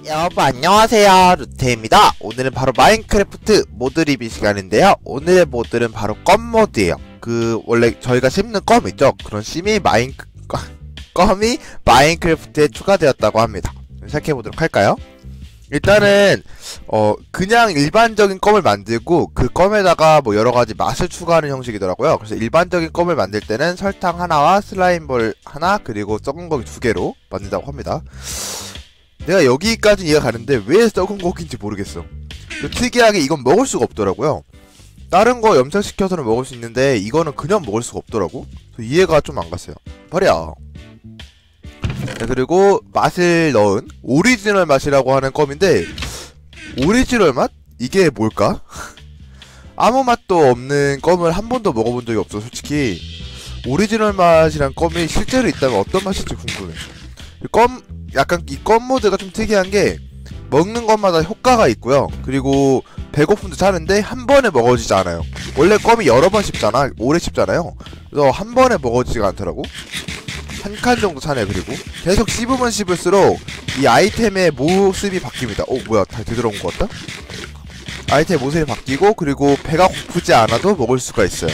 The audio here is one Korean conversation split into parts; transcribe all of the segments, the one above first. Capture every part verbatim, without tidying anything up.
여러분 안녕하세요, 루테입니다. 오늘은 바로 마인크래프트 모드 리뷰 시간인데요. 오늘의 모드는 바로 껌 모드예요. 그 원래 저희가 심는 껌 있죠? 그런 심이 마인 껌이 마인크래프트에 추가되었다고 합니다. 시작해보도록 할까요? 일단은 어 그냥 일반적인 껌을 만들고 그 껌에다가 뭐 여러가지 맛을 추가하는 형식이더라고요. 그래서 일반적인 껌을 만들 때는 설탕 하나와 슬라임볼 하나 그리고 썩은 고기 두 개로 만든다고 합니다. 내가 여기까지 이해가 가는데 왜 썩은 고기인지 모르겠어. 특이하게 이건 먹을 수가 없더라고요. 다른 거 염색시켜서는 먹을 수 있는데 이거는 그냥 먹을 수가 없더라고. 이해가 좀 안 갔어요. 버려. 네, 그리고 맛을 넣은 오리지널 맛이라고 하는 껌인데 오리지널 맛? 이게 뭘까? 아무 맛도 없는 껌을 한 번도 먹어본 적이 없어. 솔직히 오리지널 맛이란 껌이 실제로 있다면 어떤 맛일지 궁금해. 껌 약간 이 껌 모드가 좀 특이한 게 먹는 것마다 효과가 있고요. 그리고 배고픔도 차는데 한 번에 먹어지지 않아요. 원래 껌이 여러 번 씹잖아. 오래 씹잖아요. 그래서 한 번에 먹어지지가 않더라고. 한 칸 정도 차네. 그리고 계속 씹으면 씹을수록 이 아이템의 모습이 바뀝니다. 어 뭐야, 다 되돌아온 것 같다? 아이템 모습이 바뀌고 그리고 배가 고프지 않아도 먹을 수가 있어요.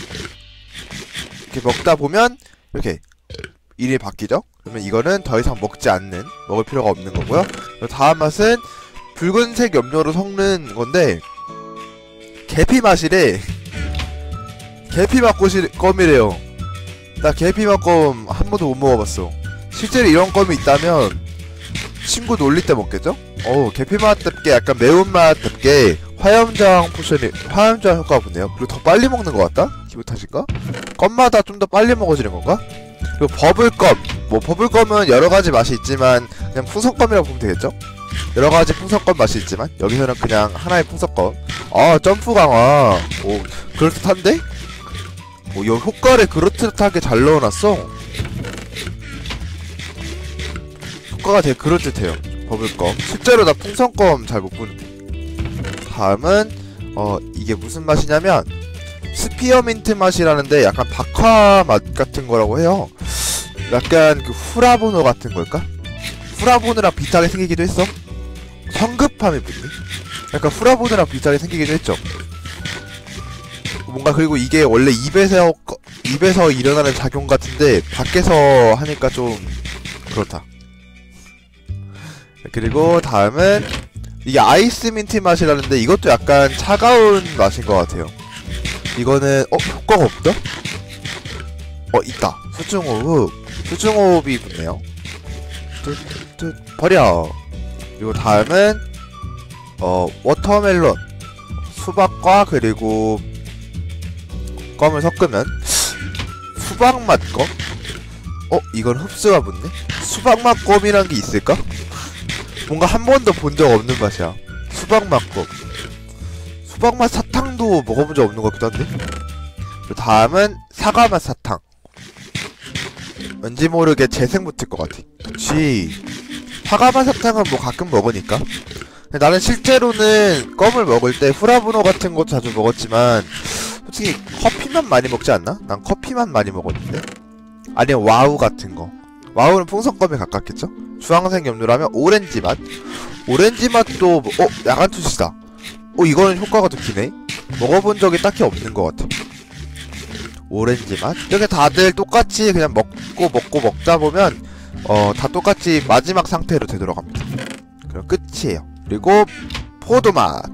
이렇게 먹다 보면 이렇게 일이 바뀌죠? 그러면 이거는 더 이상 먹지 않는, 먹을 필요가 없는 거고요. 다음 맛은 붉은색 염료로 섞는 건데 계피 맛이래. 계피 맛 껌이래요. 나 계피 맛 껌 한 번도 못 먹어봤어. 실제로 이런 껌이 있다면 친구 놀릴 때 먹겠죠? 어 계피 맛답게 약간 매운맛답게 화염저항 포션이, 화염저항 효과가 붙네요. 그리고 더 빨리 먹는 것 같다? 기분 탓인가? 껌마다 좀 더 빨리 먹어지는 건가? 그리고 버블껌. 뭐 버블껌은 여러가지 맛이 있지만 그냥 풍선껌이라고 보면 되겠죠? 여러가지 풍선껌 맛이 있지만 여기서는 그냥 하나의 풍선껌. 아 점프 강화. 오 그럴듯한데? 오 이 효과를 그럴듯하게 잘 넣어놨어. 효과가 되게 그럴듯해요. 버블껌. 실제로 나 풍선껌 잘 못 보는데. 다음은 어 이게 무슨 맛이냐면 스피어민트 맛이라는데 약간 박하 맛 같은 거라고 해요. 약간 그 후라보노 같은 걸까? 후라보노랑 비슷하게 생기기도 했어. 성급함이 붙네. 약간 후라보노랑 비슷하게 생기기도 했죠. 뭔가 그리고 이게 원래 입에서 입에서 일어나는 작용 같은데 밖에서 하니까 좀 그렇다. 그리고 다음은 이게 아이스 민트 맛이라는데 이것도 약간 차가운 맛인 것 같아요. 이거는 어? 효과가 없다? 어 있다. 수중호흡. 수중호흡이 붙네요. 뚜뚜 버려. 그리고 다음은 어 워터멜론. 수박과 그리고 껌을 섞으면 수박맛 껌? 어? 이건 흡수가 붙네? 수박맛 껌이란 게 있을까? 뭔가 한 번도 본 적 없는 맛이야. 수박맛 껌. 수박맛 사탕도 먹어본 적 없는 것 같기도 한데? 그 다음은 사과맛 사탕. 왠지 모르게 재생 붙을 것 같아. 그치. 사과맛 사탕은 뭐 가끔 먹으니까. 나는 실제로는 껌을 먹을 때 후라부노 같은 것도 자주 먹었지만 솔직히 커피만 많이 먹지 않나? 난 커피만 많이 먹었는데? 아니면 와우 같은 거. 와우는 풍선껌에 가깝겠죠? 주황색 염료라면 오렌지 맛? 오렌지 맛도 뭐, 어? 야간 투시다. 어 이거는 효과가 더 기네? 먹어본 적이 딱히 없는 것 같아. 오렌지 맛? 이렇게 다들 똑같이 그냥 먹고 먹고 먹다 보면 어 다 똑같이 마지막 상태로 되돌아갑니다. 그럼 끝이에요. 그리고 포도 맛.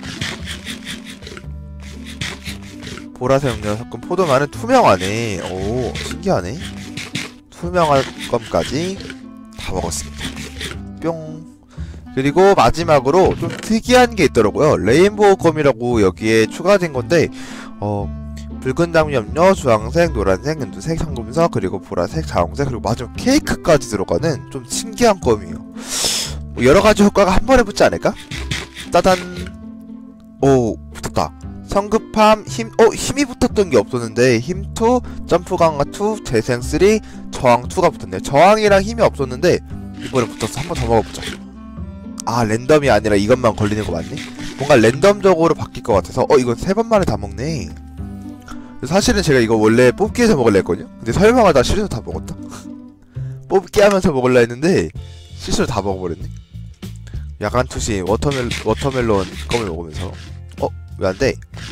보라색 염료 섞은 포도 맛은 투명하네. 오 신기하네. 투명한 껌까지 다 먹었습니다. 뿅. 그리고 마지막으로 좀 특이한 게 있더라고요. 레인보우 껌이라고 여기에 추가된 건데 어 붉은 당류 염료, 주황색, 노란색, 연두색, 황금색, 그리고 보라색, 자홍색, 그리고 마지막 케이크까지 들어가는 좀 신기한 껌이에요. 뭐 여러가지 효과가 한 번에 붙지 않을까? 짜잔. 오 붙었다. 성급함, 힘, 어 힘이 붙었던 게 없었는데 힘 투, 점프 강화 투, 재생 삼, 저항 투가 붙었네요. 저항이랑 힘이 없었는데 이번에 붙었어. 한 번 더 먹어보자. 아 랜덤이 아니라 이것만 걸리는 거 맞네? 뭔가 랜덤적으로 바뀔 것 같아서 어 이거 세 번 만에 다 먹네. 사실은 제가 이거 원래 뽑기에서 먹을라 했거든요? 근데 설명하다 실수로 다 먹었다. 뽑기 하면서 먹을라 했는데 실수로 다 먹어버렸네. 야간 투시 워터멜 워터멜론 껌을 먹으면서 어? 왜 안 돼?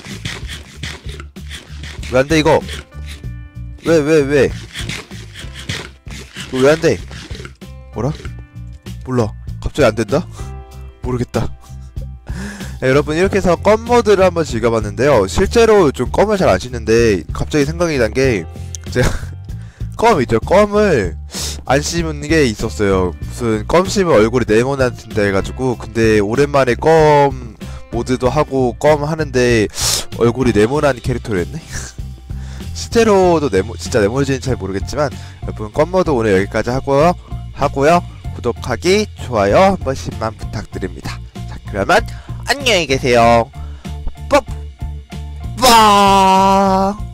왜 안 돼 이거? 왜 왜 왜? 이거 왜 안 돼? 뭐라? 몰라. 갑자기 안 된다? 모르겠다. 네, 여러분 이렇게 해서 껌 모드를 한번 즐겨봤는데요. 실제로 좀 껌을 잘 안 씹는데 갑자기 생각이 난 게 제가 껌 있죠? 껌을 안 씹는 게 있었어요. 무슨 껌 씹으면 얼굴이 네모난다 해가지고. 근데 오랜만에 껌 모드도 하고 껌 하는데 얼굴이 네모난 캐릭터를 했네? 실제로도 네모, 진짜 네모진지 잘 모르겠지만 여러분 껌 모드 오늘 여기까지 하고요. 하고요. 구독하기, 좋아요 한 번씩만 부탁드립니다. 자, 그러면 안녕히 계세요. 뽀! 빠!